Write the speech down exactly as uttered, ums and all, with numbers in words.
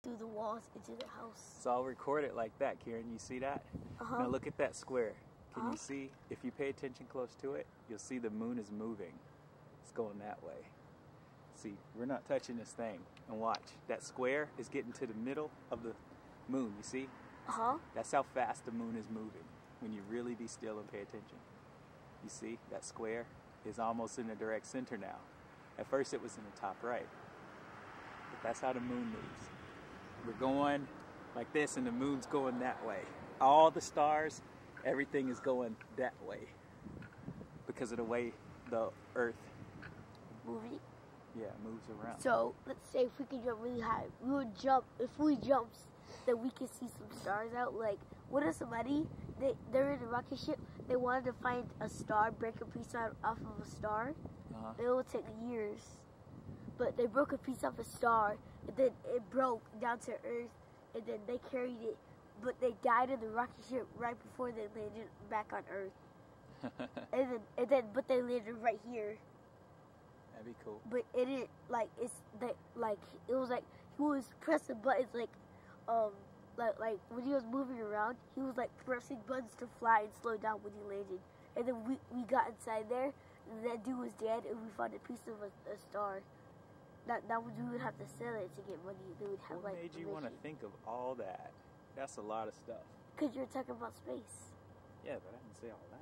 through the walls into the house. So I'll record it like that, Kieran. You see that? Uh-huh. Now look at that square. Can Uh-huh. you see? If you pay attention close to it, you'll see the moon is moving. It's going that way. See, we're not touching this thing. And watch, that square is getting to the middle of the moon. You see? Uh-huh. That's how fast the moon is moving when you really be still and pay attention. You see, that square is almost in the direct center now. At first it was in the top right. But that's how the moon moves. We're going like this and the moon's going that way. All the stars, everything is going that way because of the way the earth Moving. yeah, moves around. So let's say if we could jump really high, we would jump. If we jump, then we could see some stars out. Like, what if somebody, they, they're in a rocket ship, they wanted to find a star, break a piece out off of a star. Uh-huh. It would take years. But they broke a piece off a star, and then it broke down to Earth, and then they carried it. But they died in the rocket ship right before they landed back on Earth. and then, and then, but they landed right here. That'd be cool. But it didn't, like, it's, that like, it was like, he was pressing buttons, like, um, like, like, when he was moving around, he was, like, pressing buttons to fly and slow down when he landed. And then we, we got inside there, and that dude was dead, and we found a piece of a, a star. That, that would, we would have to sell it to get money. They would have, What like, made you want to think of all that? That's a lot of stuff. Because you're talking about space. Yeah, but I didn't say all that.